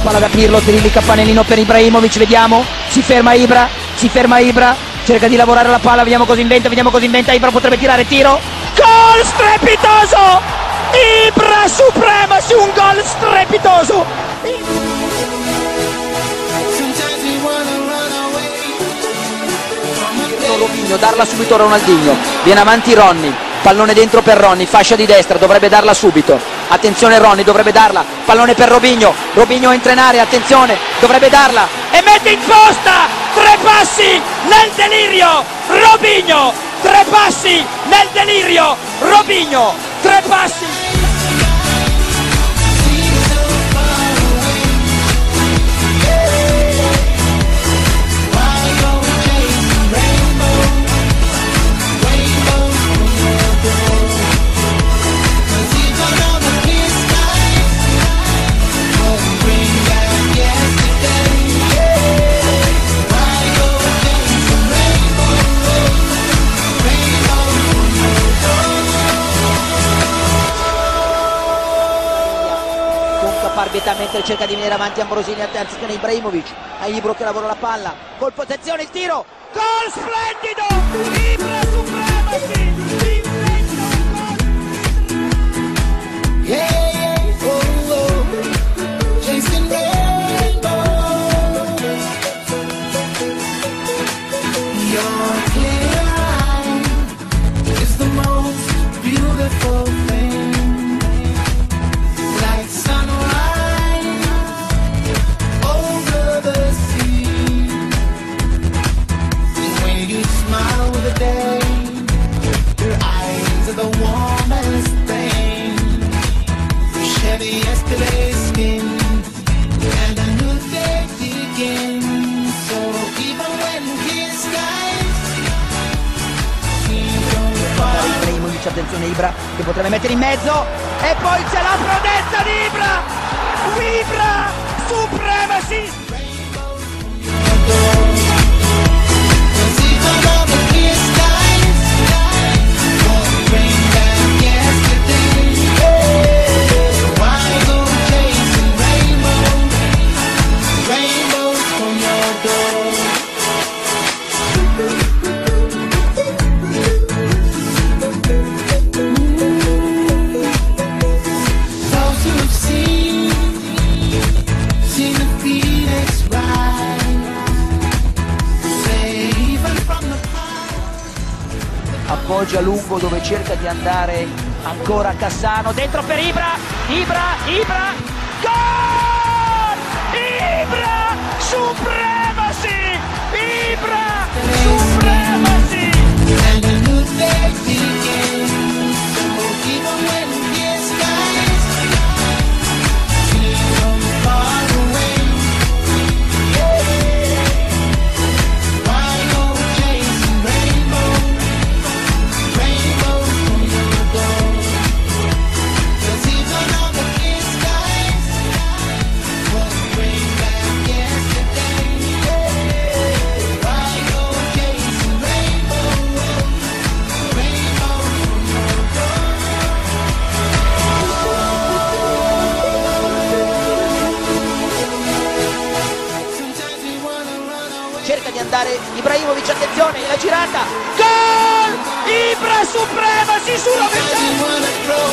palla da Pirlo, tiri di campanellino per Ibrahimovic, vediamo, si ferma Ibra, cerca di lavorare la palla, vediamo cosa inventa, Ibra potrebbe tirare, tiro, gol strepitoso, Ibra supremacy, un gol strepitoso. Robinho, darla subito a Ronaldinho, viene avanti Ronny, pallone dentro per Ronny, fascia di destra, dovrebbe darla subito, attenzione Ronny, dovrebbe darla, pallone per Robinho, Robinho entra in area, attenzione, dovrebbe darla e mette in posta, 3 passi nel delirio, Robinho, 3 passi nel delirio, Robinho, 3 passi. Barbietà mentre cerca di venire avanti Ambrosini, attenzione Ibrahimovic, a Ibro che lavora la palla, colpo, attenzione il tiro, gol splendido, Ibra supremacy, attenzione Ibra che potrebbe mettere in mezzo e poi c'è la prodezza di Ibra supremacy. Appoggia lungo dove cerca di andare ancora Cassano, dentro per Ibra, gol! Ibra supremacy, Ibra supremacy. Cerca di andare Ibrahimovic, attenzione, la girata, gol! Ibra supremacy sulla ventata!